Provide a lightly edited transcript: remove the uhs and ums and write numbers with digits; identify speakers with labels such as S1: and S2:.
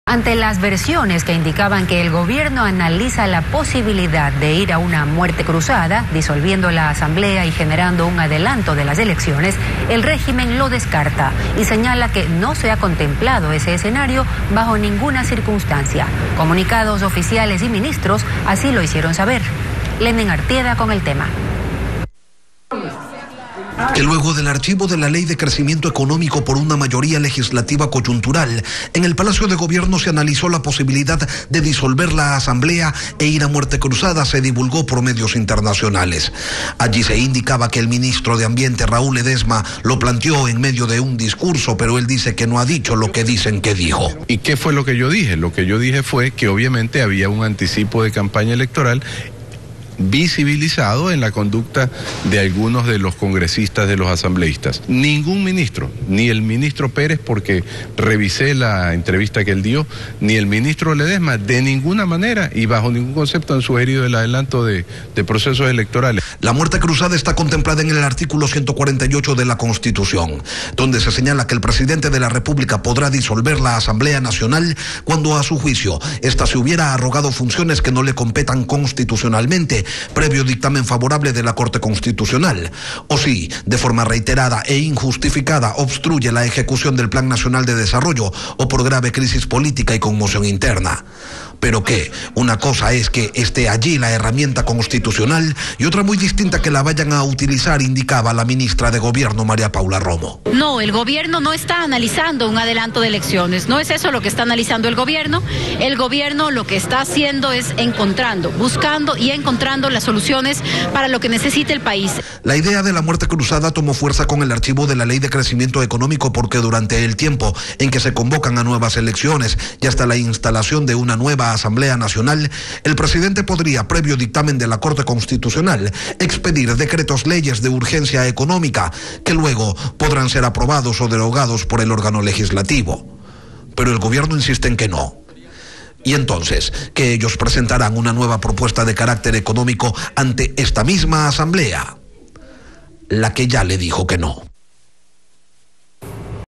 S1: Ante las versiones que indicaban que el gobierno analiza la posibilidad de ir a una muerte cruzada, disolviendo la asamblea y generando un adelanto de las elecciones, el régimen lo descarta y señala que no se ha contemplado ese escenario bajo ninguna circunstancia. Comunicados oficiales y ministros así lo hicieron saber. Lenin Artieda con el tema.
S2: Que luego del archivo de la Ley de Crecimiento Económico por una mayoría legislativa coyuntural, en el Palacio de Gobierno se analizó la posibilidad de disolver la Asamblea e ir a muerte cruzada, se divulgó por medios internacionales. Allí se indicaba que el ministro de Ambiente, Raúl Ledesma, lo planteó en medio de un discurso, pero él dice que no ha dicho lo que dicen que dijo.
S3: ¿Y qué fue lo que yo dije? Lo que yo dije fue que obviamente había un anticipo de campaña electoral visibilizado en la conducta de algunos de los congresistas, de los asambleístas. Ningún ministro, ni el ministro Pérez, porque revisé la entrevista que él dio, ni el ministro Ledesma, de ninguna manera y bajo ningún concepto han sugerido el adelanto de procesos electorales.
S2: La muerte cruzada está contemplada en el artículo 148 de la Constitución, donde se señala que el presidente de la República podrá disolver la Asamblea Nacional cuando a su juicio ésta se hubiera arrogado funciones que no le competan constitucionalmente, previo dictamen favorable de la Corte Constitucional, o si, de forma reiterada e injustificada, obstruye la ejecución del Plan Nacional de Desarrollo o por grave crisis política y conmoción interna. Pero que una cosa es que esté allí la herramienta constitucional y otra muy distinta que la vayan a utilizar, indicaba la ministra de Gobierno, María Paula Romo.
S4: No, el gobierno no está analizando un adelanto de elecciones, no es eso lo que está analizando el gobierno. El gobierno lo que está haciendo es buscando y encontrando las soluciones para lo que necesita el país.
S2: La idea de la muerte cruzada tomó fuerza con el archivo de la Ley de Crecimiento Económico, porque durante el tiempo en que se convocan a nuevas elecciones y hasta la instalación de una nueva Asamblea Nacional, el presidente podría, previo dictamen de la Corte Constitucional, expedir decretos leyes de urgencia económica que luego podrán ser aprobados o derogados por el órgano legislativo. Pero el gobierno insiste en que no. Y entonces, que ellos presentarán una nueva propuesta de carácter económico ante esta misma Asamblea, la que ya le dijo que no.